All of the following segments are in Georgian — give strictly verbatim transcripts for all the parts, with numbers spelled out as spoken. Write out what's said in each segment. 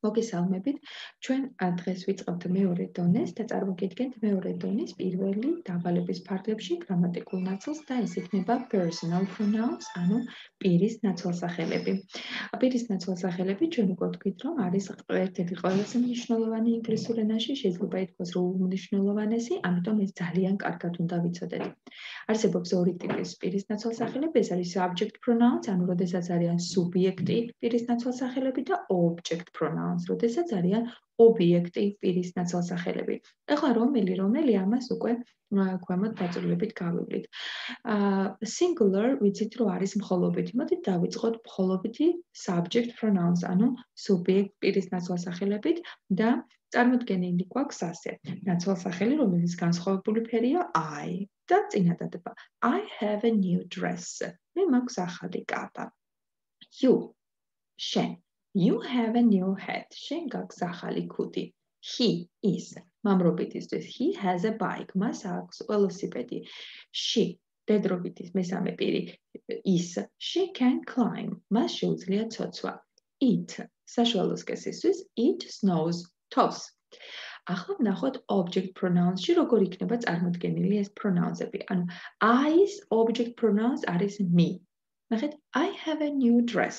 მოგესალმებით. ჩვენ ა, დღეს ვიწყებთ მეორე დონეს და წარმოგიდგენთ მეორე დონის პირველი დავალების ფარგლებში გრამატიკულ ნაწილს და ეს იქნება personal pronouns, ანუ პირის ნაცვალსახელები. პირის ნაცვალსახელები ჩვენ უკვე ვთქვით, რომ არის ერთ-ერთი ყველაზე მნიშვნელოვანი ინგლისურ ენაში, შეიძლება ითქვას, რომ უმნიშვნელოვანესი, ამიტომ ეს ძალიან კარგად უნდა ვიცოდეთ. არსებობს ორი ტიპის პირის ნაცვალსახელები, ეს არის subject pronouns, ანუ როდესაც არიან სუბიექტი პირის ნაცვალსახელები და object pronouns, როდესაც არიან ობიექტი პირის ნაცვალსახელები. ეხლა რომელი რომელი ამას უკვე ქვემოთ დაწვრილებით გავივლით. Singular ვიცით რომ არის მხოლობითი. მოდით დავიწყოთ მხოლობითი subject pronouns, ანუ სუბიექტ პირის ნაცვალსახელებით და წარმოდგენილი გვაქვს ასე. ნაცვალსახელი, რომელიც განსხვავებული ფერია I და წინადადება. I have a new dress. მე მაქვს ახალი კაბა. You, შენ. You have a new hat. შენ გაქვს ახალი ქუდი. He is. მამრობითისთვის. He has a bike. მას აქვს ველოსიპედი. She, დედრობითის მესამე პირი is. She can climb. მას შეუძლია ცოცვა. It, საშუალო სქესისთვის. It snows. თოვს. ახლა ვნახოთ object pronouns-ში როგორ იქნება წარმოდგენილი ეს pronouns-ები. ანუ I-ის object pronouns არის me. ნახეთ, I have a new dress.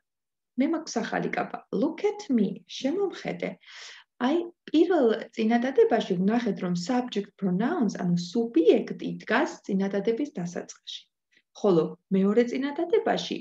მე მაქვს ახალი კაბა. Look at me. შემომხედე. აი, პირველ წინადადებაში ვნახეთ, რომ subject pronouns, ანუ სუბიექტი დგას წინადადების დასაწყისში. ხოლო მეორე წინადადებაში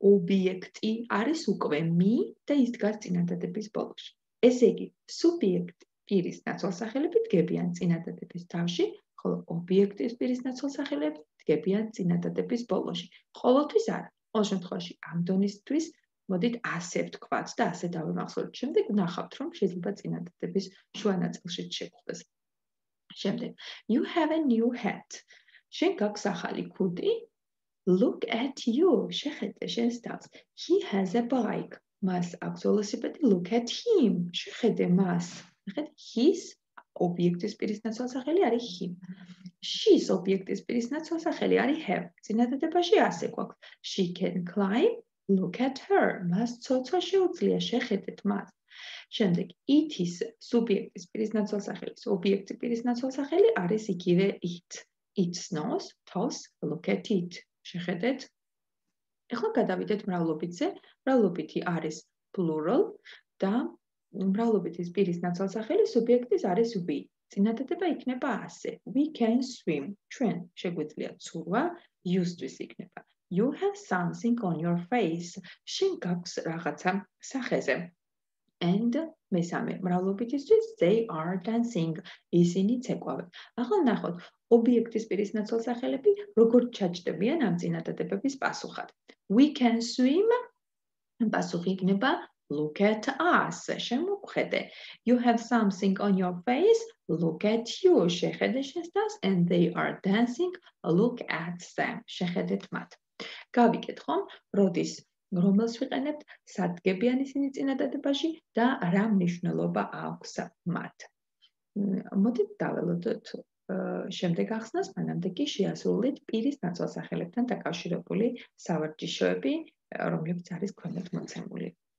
ობიექტი არის უკვე me და ის დგას წინადადების ბოლოში. ესე იგი, სუბიექტი პირის ნაცვალსახელები დგებიან წინადადების თავში, ხოლო ობიექტის პირის ნაცვალსახელები დგებიან წინადადების ბოლოში. ყოველთვის არა. ყოველ შემთხვევაში ამ დონისთვის მოდით ასე ვთქვათ და ასე დავიმახსოვროთ. შემდეგ ვნახავთ, რომ შეიძლება წინადადების შუა ნაწილშიც შეგხვდეს. შემდეგ, you have a new hat. შენ გაქვს ახალი ქუდი. Look at you. შეხედე შენს თავს. He has a bike. მას აქვს ველოსიპედი. Look at him. შეხედე მას. ნახეთ, his ობიექტის პირის ნაცვალსახელი არის him. She's ობიექტის პირის ნაცვალსახელი არის have. წინადადებაში ასე გვაქვს. She can climb. Look at her. მას ცოცვა შეუძლია, შეხედეთ მას. შემდეგ, it-ის სუბიექტის პირის ნაცვალსახელის ობიექტი პირის ნაცვალსახელი არის იგივე it. It snows. თოვს. Look at it. შეხედეთ. ეხლა გადავიდეთ მრავლობითზე. მრავლობითი არის plural და მრავლობითის პირის ნაცვალსახელი სუბიექტის არის we. წინადადება იქნება ასე. We can swim. ჩვენ შეგვიძლია ცურვა. use-თვის იქნება. You have something on your face. შენ გაქვს რაღაცა სახეზე. And მესამე მრავლობითისთვის they are dancing. ისინი ცეკვავენ. ახლა ნახოთ, ობიექტის პირის ნაცვალსახელები როგორ ჩაჯდებიან ამ წინადადებების პასუხად. We can swim. პასუხი იქნება look at us. შემოგხედე. You have something on your face. Look at you. შეხედე შენს თავს. And they are dancing. Look at them. შეხედეთ მათ. გავიგეთ ხომ? როდის რომელს ვიყენებთ, სად დგებიან ისინი წინადადებაში და რა მნიშვნელობა აქვს მათ. მოდით დაველოდოთ შემდეგ ახსნას, მანამდე კი შეასრულეთ პირის ნაცვალსახელებთან დაკავშირებული სავარჯიშოები, რომლებიც არის ქვემოთ მოცემული.